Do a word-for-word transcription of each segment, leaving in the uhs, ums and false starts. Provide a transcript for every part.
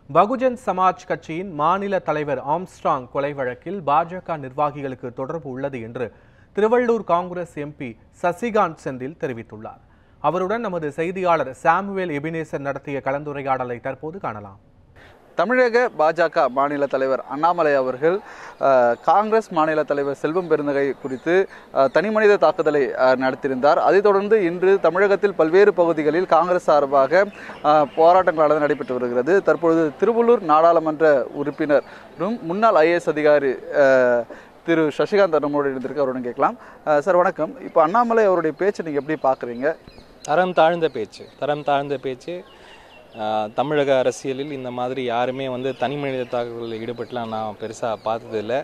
பகுஜன் சமாஜ் கட்சியின் மாநில தலைவர் ஆம்ஸ்ட்ராங் கொலை வழக்கில் பாஜக நிர்வாகிகளுக்கு தொடர்பு உள்ளது என்று திருவள்ளூர் காங்கிரஸ் எம்பி சசிகாந்த் செந்தில் தெரிவித்துள்ளார். அவருடன் நமது செய்தியாளர் சாமுவேல் எபினேசர் நடத்திய கலந்துரையாடலை தற்போது காணலாம். தமிழக பாஜக மாநில தலைவர் அண்ணாமலை அவர்கள் காங்கிரஸ் மாநில தலைவர் செல்வம் பெருந்தகை குறித்து தனிமனித தாக்குதலை நடத்தியிருந்தார். அதைத் தொடர்ந்து இன்று தமிழகத்தில் பல்வேறு பகுதிகளில் காங்கிரஸ் சார்பாக போராட்டங்களானது நடைபெற்று வருகிறது. தற்பொழுது திருவள்ளூர் நாடாளுமன்ற உறுப்பினரும் முன்னாள் ஐஏஎஸ் அதிகாரி திரு சசிகாந்த் நம்மளோட இருந்திருக்கு. அவருடன் கேட்கலாம். சார் வணக்கம். இப்போ அண்ணாமலை அவருடைய பேச்சு நீங்கள் எப்படி பார்க்குறீங்க? தரம் தாழ்ந்த பேச்சு தரம் தாழ்ந்த பேச்சு தமிழக அரசியலில் இந்த மாதிரி யாருமே வந்து தனி மனித தாக்குதலில் ஈடுபட்டுலாம் நான் பெருசாக பார்த்ததில்லை.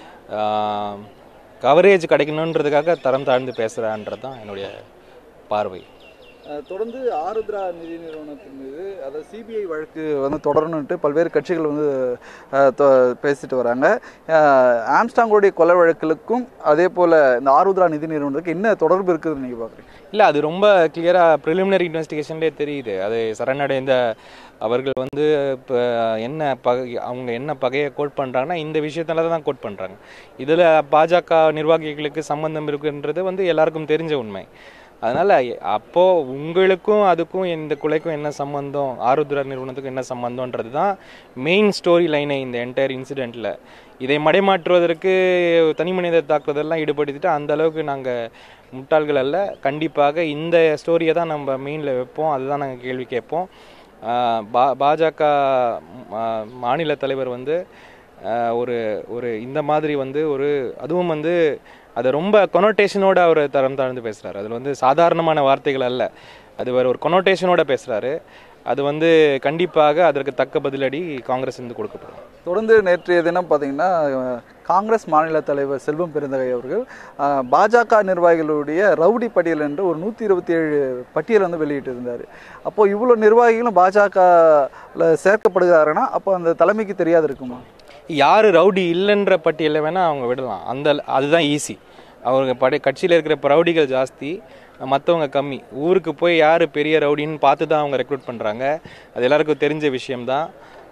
கவரேஜ் கிடைக்கணுன்றதுக்காக தரம் தாழ்ந்து பேசுகிறான்றது தான் என்னுடைய பார்வை. தொடர்ந்து ஆருத்ரா நிதி நிறுவனத்தின் மீது அதாவது சிபிஐ வழக்கு வந்து தொடரணுன்ட்டு பல்வேறு கட்சிகள் வந்து பேசிட்டு வராங்க. ஆம்ஸ்ட்ராங்கோடைய கொலை வழக்குகளுக்கும் அதே போல் இந்த ஆருத்ரா நிதி நிறுவனத்துக்கு என்ன தொடர்பு இருக்குதுன்னு நீங்கள் பார்க்குறீங்க? இல்லை, அது ரொம்ப கிளியராக ப்ரிலிமினரி இன்வெஸ்டிகேஷன்லேயே தெரியுது. அது சரணடைந்த அவர்கள் வந்து இப்போ என்ன பகை அவங்க என்ன பகையை கோட் பண்ணுறாங்கன்னா இந்த விஷயத்துல தான் கோட் பண்ணுறாங்க. இதில் பாஜக நிர்வாகிகளுக்கு சம்பந்தம் இருக்குன்றது வந்து எல்லாருக்கும் தெரிஞ்ச உண்மை. அதனால் அப்போது உங்களுக்கும் அதுக்கும் இந்த கொலைக்கும் என்ன சம்பந்தம், ஆருத்ரா நிறுவனத்துக்கும் என்ன சம்பந்தம்ன்றது தான் மெயின் ஸ்டோரி லைனே இந்த என்டையர் இன்சிடெண்ட்டில். இதை மடைமாற்றுவதற்கு தனி மனித தாக்குதல்லாம் ஈடுபடுத்திட்டு அந்த அளவுக்கு நாங்கள் முட்டாள்கள் அல்ல. கண்டிப்பாக இந்த ஸ்டோரியை தான் நம்ம மெயினில் வைப்போம், அதுதான் நாங்கள் கேள்வி கேட்போம். பா பாஜக மாநில தலைவர் வந்து ஒரு ஒரு இந்த மாதிரி வந்து ஒரு அதுவும் வந்து அதை ரொம்ப கொனோட்டேஷனோட அவர் தரம் தாழ்ந்து பேசுகிறாரு. அதில் வந்து சாதாரணமான வார்த்தைகள் அல்ல, அது வேறு ஒரு கொனோட்டேஷனோட பேசுகிறாரு. அது வந்து கண்டிப்பாக அதற்கு தக்க பதிலடி காங்கிரஸ் வந்து கொடுக்கப்படும். தொடர்ந்து நேற்றைய தினம் பார்த்தீங்கன்னா காங்கிரஸ் மாநில தலைவர் செல்வம் பெருந்தகை அவர்கள் பாஜக நிர்வாகிகளுடைய ரவுடி பட்டியல் என்று ஒரு நூற்றி இருபத்தி ஏழு பட்டியல் வந்து வெளியிட்டிருந்தார். அப்போது இவ்வளோ நிர்வாகிகளும் பாஜகவில் சேர்க்கப்படுகிறாருன்னா அப்போ அந்த தலைமைக்கு தெரியாது இருக்குமா? யார் ரவுடி இல்லைன்ற பட்டியலில் வேணால் அவங்க விடலாம், அந்த அதுதான் ஈஸி. அவங்க படை கட்சியில் இருக்கிற ரவுடிகள் ஜாஸ்தி, மற்றவங்க கம்மி. ஊருக்கு போய் யார் பெரிய ரவுடின்னு பார்த்து தான் அவங்க ரெக்ரூட் பண்ணுறாங்க. அது எல்லாருக்கும் தெரிஞ்ச விஷயம்தான்,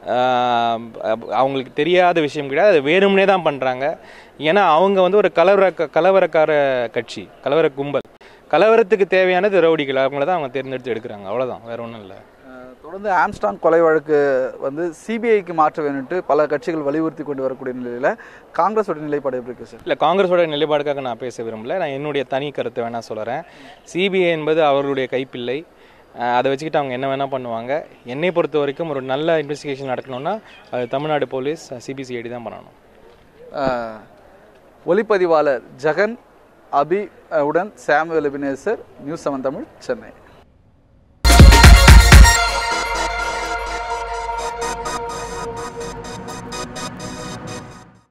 அவங்களுக்கு தெரியாத விஷயம் கிடையாது. அது வேணும்னே தான் பண்ணுறாங்க. ஏன்னா அவங்க வந்து ஒரு கலவர கலவரக்கார கட்சி, கலவர கும்பல். கலவரத்துக்கு தேவையானது ரவுடிகள், அவங்கள தான் அவங்க தேர்ந்தெடுத்து எடுக்கிறாங்க, அவ்வளோதான், வேற ஒன்றும் இல்லை. தொடர்ந்து ஆம்ஸ்ட்ராங் கொலை வழக்கு வந்து சிபிஐக்கு மாற்ற வேணும்ட்டு பல கட்சிகள் வலியுறுத்தி கொண்டு வரக்கூடிய நிலையில் காங்கிரஸோட நிலைப்பாடு எப்படி இருக்குது சார்? இல்லை, காங்கிரஸோட நிலைப்பாடுக்காக நான் பேச விரும்பல. நான் என்னுடைய தனி கருத்தை வேணால் சொல்கிறேன். சிபிஐ என்பது அவர்களுடைய கைப்பிள்ளை, அதை வச்சுக்கிட்டு அவங்க என்ன வேணால் பண்ணுவாங்க. என்னை பொறுத்த வரைக்கும் ஒரு நல்ல இன்வெஸ்டிகேஷன் நடக்கணும்னா அது தமிழ்நாடு போலீஸ் சிபிசிஐடி தான் பண்ணணும். ஒளிப்பதிவாளர் ஜெகன் அபி உடன் Samuel Ebenezer, News Seven Tamil, Chennai.